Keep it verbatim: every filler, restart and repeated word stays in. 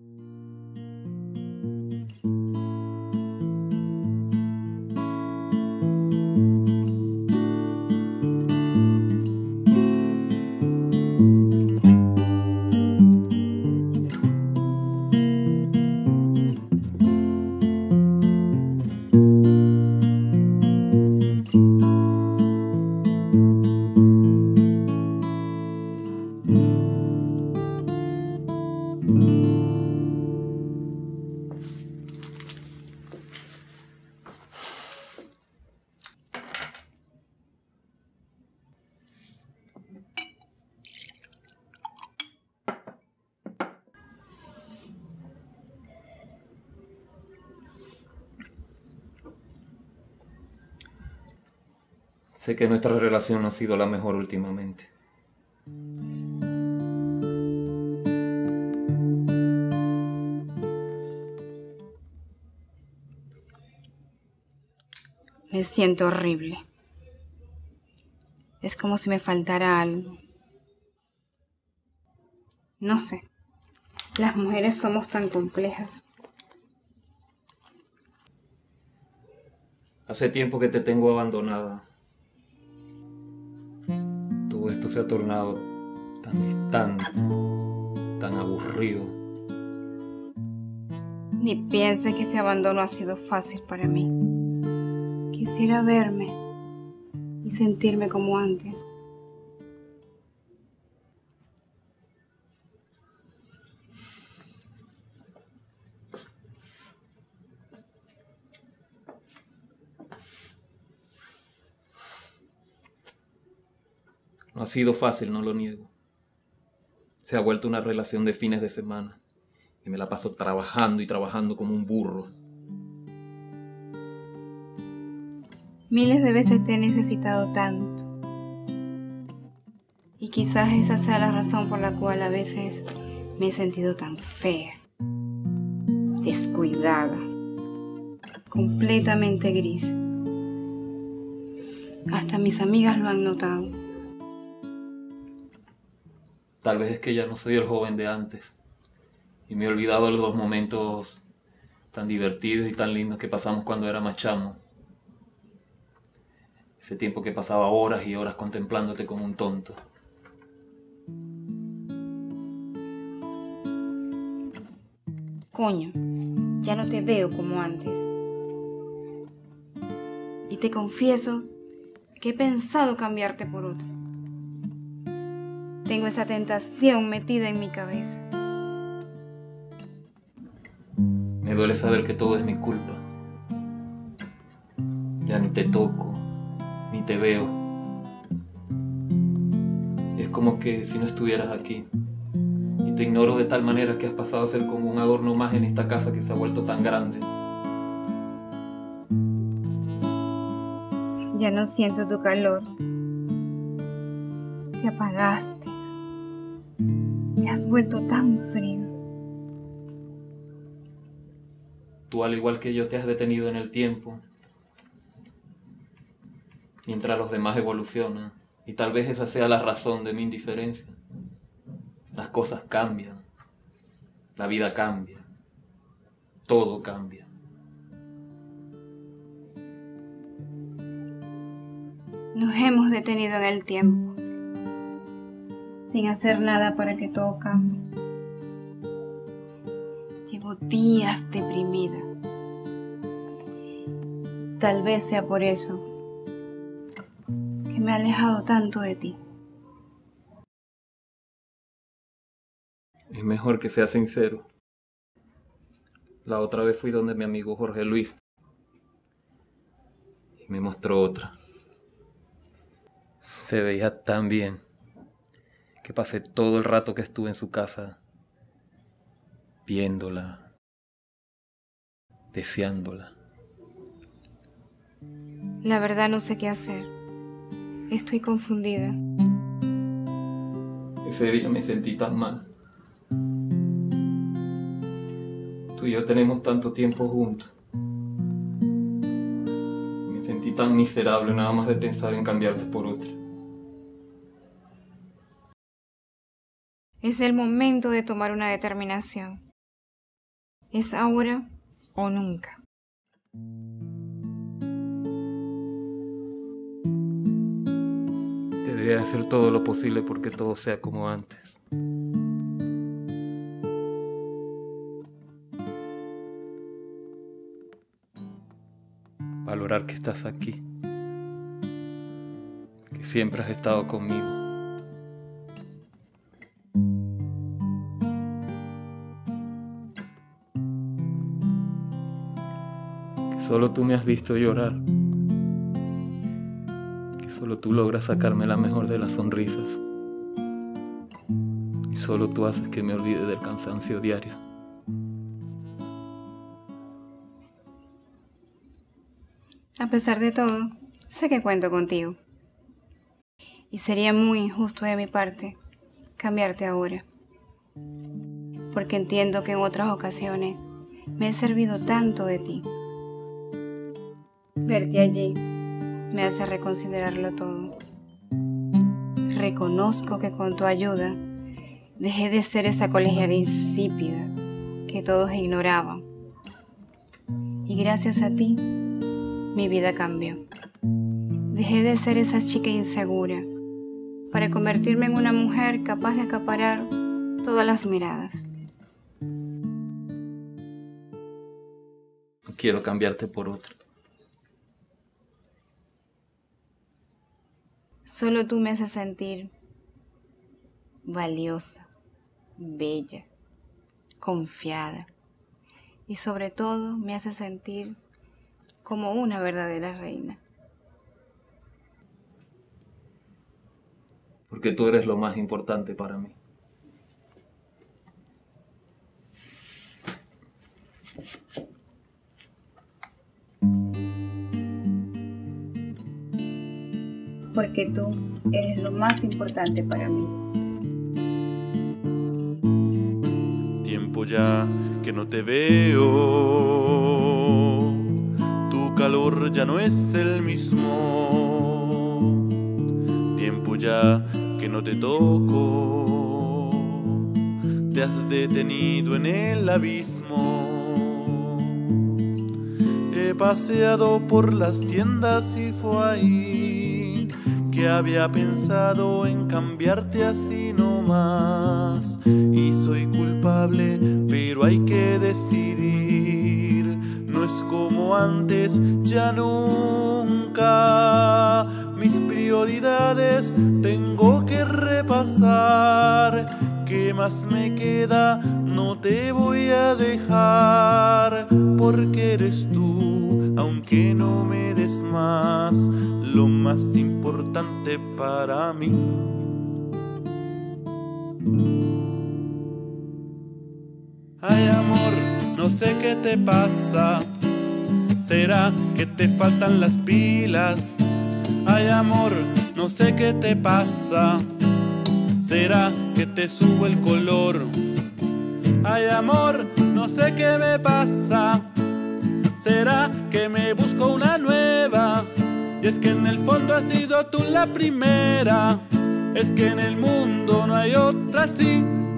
Sé que nuestra relación no ha sido la mejor últimamente. Me siento horrible. Es como si me faltara algo. No sé. Las mujeres somos tan complejas. Hace tiempo que te tengo abandonada. Todo esto se ha tornado tan distante, tan aburrido. Ni pienses que este abandono ha sido fácil para mí. Quisiera verme y sentirme como antes. No ha sido fácil, no lo niego. Se ha vuelto una relación de fines de semana y me la paso trabajando y trabajando como un burro. Miles de veces te he necesitado tanto. Y quizás esa sea la razón por la cual a veces me he sentido tan fea, descuidada, completamente gris. Hasta mis amigas lo han notado. Tal vez es que ya no soy el joven de antes y me he olvidado de los momentos tan divertidos y tan lindos que pasamos cuando era más chamo. Ese tiempo que pasaba horas y horas contemplándote como un tonto. Coño, ya no te veo como antes. Y te confieso que he pensado cambiarte por otro. Tengo esa tentación metida en mi cabeza. Me duele saber que todo es mi culpa. Ya ni te toco, ni te veo. Es como que si no estuvieras aquí. Y te ignoro de tal manera que has pasado a ser como un adorno más en esta casa que se ha vuelto tan grande. Ya no siento tu calor. Te apagaste. Te has vuelto tan frío. Tú, al igual que yo, te has detenido en el tiempo, mientras los demás evolucionan. Y tal vez esa sea la razón de mi indiferencia. Las cosas cambian. La vida cambia. Todo cambia. Nos hemos detenido en el tiempo, sin hacer nada para que todo cambie. Llevo días deprimida. Tal vez sea por eso que me he alejado tanto de ti. Es mejor que sea sincero. La otra vez fui donde mi amigo Jorge Luis y me mostró otra. Se veía tan bien que pasé todo el rato que estuve en su casa viéndola, deseándola. La verdad no sé qué hacer. Estoy confundida. Ese día me sentí tan mal. Tú y yo tenemos tanto tiempo juntos. Me sentí tan miserable nada más de pensar en cambiarte por otra. Es el momento de tomar una determinación. Es ahora o nunca. Debería hacer todo lo posible porque todo sea como antes. Valorar que estás aquí, que siempre has estado conmigo. Que solo tú me has visto llorar. Que solo tú logras sacarme la mejor de las sonrisas. Y solo tú haces que me olvide del cansancio diario. A pesar de todo, sé que cuento contigo. Y sería muy injusto de mi parte cambiarte ahora. Porque entiendo que en otras ocasiones me he servido tanto de ti. Verte allí me hace reconsiderarlo todo. Reconozco que con tu ayuda dejé de ser esa colegiala insípida que todos ignoraban. Y gracias a ti, mi vida cambió. Dejé de ser esa chica insegura para convertirme en una mujer capaz de acaparar todas las miradas. No quiero cambiarte por otra. Solo tú me haces sentir valiosa, bella, confiada y sobre todo me haces sentir como una verdadera reina. Porque tú eres lo más importante para mí. Porque tú eres lo más importante para mí. Tiempo ya que no te veo, tu calor ya no es el mismo. Tiempo ya que no te toco, te has detenido en el abismo. He paseado por las tiendas y fue ahí que había pensado en cambiarte así nomás. Y soy culpable, pero hay que decidir. No es como antes, ya nunca. Mis prioridades tengo que repasar. ¿Qué más me queda? No te voy a dejar, porque eres tú, aunque no me des más, lo más importante para mí. Ay, amor, no sé qué te pasa. ¿Será que te faltan las pilas? Ay, amor, no sé qué te pasa. ¿Será que te subo el color? Ay, amor, no sé qué me pasa. ¿Será que me busco una nueva? Y es que en el fondo has sido tú la primera. Es que en el mundo no hay otra así.